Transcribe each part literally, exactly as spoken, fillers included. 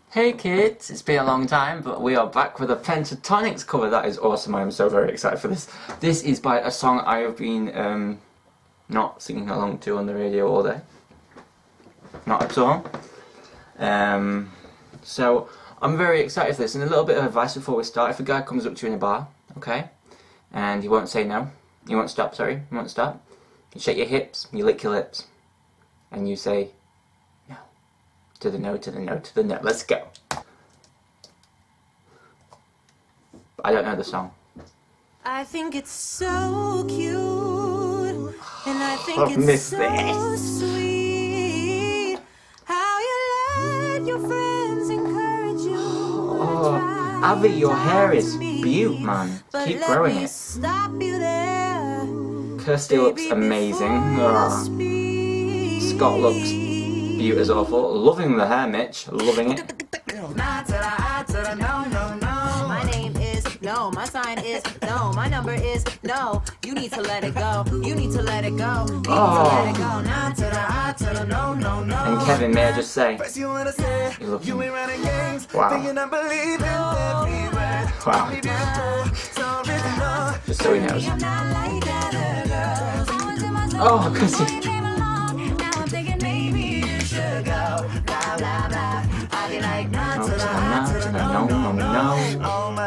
Hey kids, it's been a long time, but we are back with a Pentatonix cover. That is awesome. I am so very excited for this. This is by a song I have been um, not singing along to on the radio all day. Not at all. Um, so I'm very excited for this. And a little bit of advice before we start. If a guy comes up to you in a bar, okay, and he won't say no, he won't stop, sorry, he won't stop, you shake your hips, you lick your lips, and you say no. To the no, to the no, to the no. Let's go. I don't know the song. I think it's so cute, and I think I've it's missed so this. sweet how you let your friends encourage you. Oh, Abby, your hair is beaut, man. Keep growing it. Stop you there. Kirsty looks amazing. Ugh. Scott looks beaut as awful. Loving the hair, Mitch. Loving it. My name is no, my sign is no, my number is no. You need to let it go. You need to let it go. You need Oh. to let it go. Nah, to the I, to the no, no, no. And Kevin, may I just say, you're looking. Wow. Wow. Just so he knows. Oh, Kirsty. No, no, no.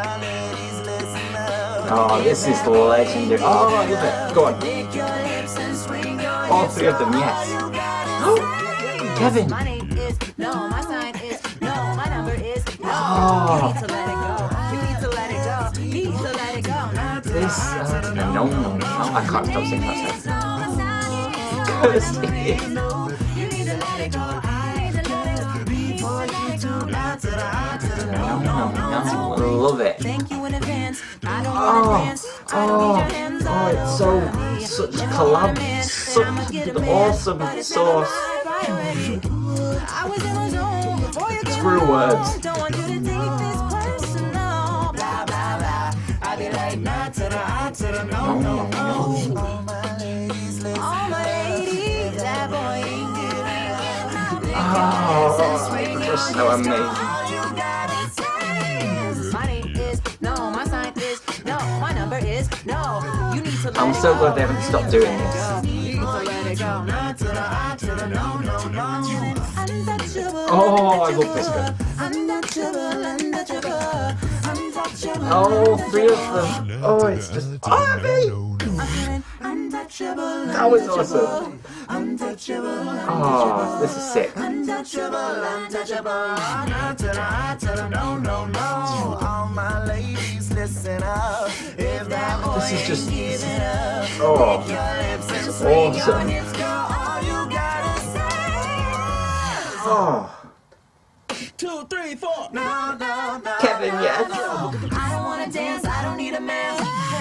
Oh, this is legendary. Oh, I love it. Go on. All three of them, yes. Kevin. My name is no, my sign is no, my number is no. Oh. You need to let it go. You need to let it go. You need to let it go. This, uh, no, no, no, no. I can't stop singing that song. Kirsty. You need to let it go. I need to let it go. Before you do not to the I to the No, no, no. Love it. Thank you in advance. I don't Oh, want advance. I don't need your oh, hands oh, all it's over me. so, such Never collab, want a man, such I'ma get a an man, awesome but it's never sauce. my priority. I was in my zone before you came Screw along. words. Don't want you to take this personal. Blah, blah, blah. I be like, nah, to the I, to the no, no, no. All my ladies, listen. All my ladies, that boy ain't good. Oh, just so amazing. My name is no, my sign is no, my number is no. You need to let I'm it so go. glad they haven't stopped doing this. You need to let it go. Not to the I, to the no, no, no. Untouchable. Oh, I love this bit. Untouchable, untouchable, untouchable. Oh, three of them. Oh, it's just. Oh, Abby! Untouchable. That was awesome. Untouchable. Oh, this is sick. Untouchable, untouchable. Not to the I, to the no, no, no. All my ladies, listen up. If that boy This is just. ain't giving up, Oh, lips and it's swing your awesome. hips, girl, all you gotta say is Oh, Two, three, four. no, no, no. Kevin, yes. I don't wanna dance, I don't need a man.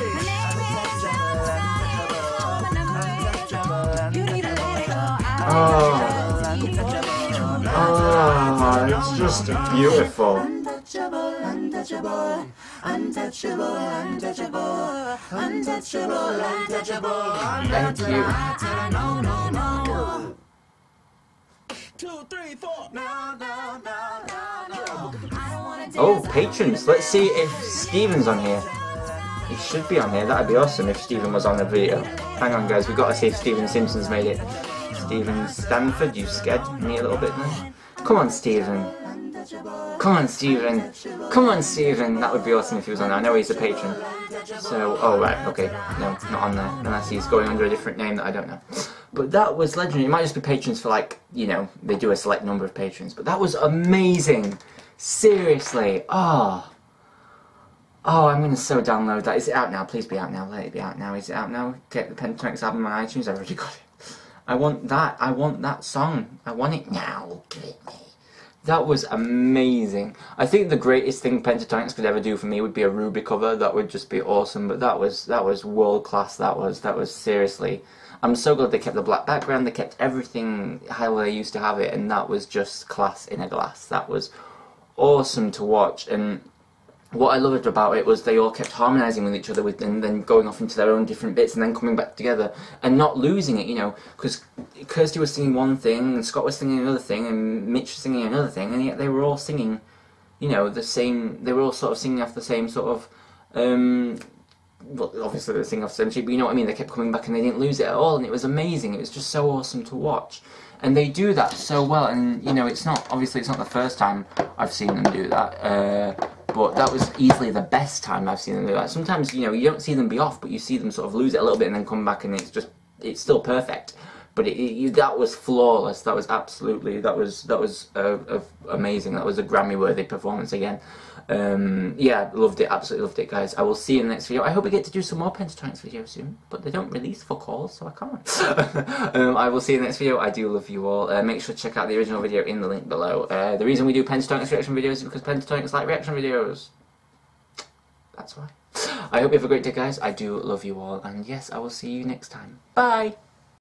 You need to let it go. Oh, oh, it's just beautiful. Untouchable, untouchable, untouchable, untouchable, untouchable, untouchable. Thank you. No, no, no. Two, three, four. No, no, no, no, no. I don't wanna dance. Oh, patrons. Let's see if Steven's on here. He should be on here. That'd be awesome if Steven was on the video. Hang on, guys. We've got to see if Steven Simpson's made it. Steven Stanford, you scared me a little bit then? Come on, Steven. Come on, Steven. Come on, Steven. That would be awesome if he was on there. I know he's a patron. So, oh, right. Okay. No, not on there. Unless he's going under a different name that I don't know. But that was legendary. It might just be patrons for, like, you know, they do a select number of patrons. But that was amazing. Seriously. Oh. Oh, I'm going to so download that. Is it out now? Please be out now. Let it be out now. Is it out now? Get the Pentatonix album on iTunes. I've already got it. I want that. I want that song. I want it now. Give it me. That was amazing. I think the greatest thing Pentatonix could ever do for me would be a Ruby cover. That would just be awesome. But that was that was world class. That was that was seriously. I'm so glad they kept the black background. They kept everything how they used to have it, and that was just class in a glass. That was awesome to watch. And what I loved about it was they all kept harmonising with each other, with and then going off into their own different bits and then coming back together and not losing it, you know, because Kirsty was singing one thing and Scott was singing another thing and Mitch was singing another thing, and yet they were all singing, you know, the same, they were all sort of singing off the same sort of, um, well, obviously they're singing off the same sheet, but you know what I mean, they kept coming back and they didn't lose it at all, and it was amazing, it was just so awesome to watch. And they do that so well, and you know, it's not, obviously it's not the first time I've seen them do that, uh, but that was easily the best time I've seen them do that. Sometimes, you know, you don't see them be off, but you see them sort of lose it a little bit and then come back and it's just, it's still perfect. But it, it, you, that was flawless, that was absolutely, that was, that was uh, uh, amazing, that was a Grammy-worthy performance again. Um, yeah, loved it, absolutely loved it, guys. I will see you in the next video. I hope we get to do some more Pentatonix videos soon, but they don't release fuck all, so I can't. um, I will see you in the next video. I do love you all. Uh, make sure to check out the original video in the link below. Uh, the reason we do Pentatonix reaction videos is because Pentatonix like reaction videos. That's why. I hope you have a great day, guys. I do love you all, and yes, I will see you next time. Bye!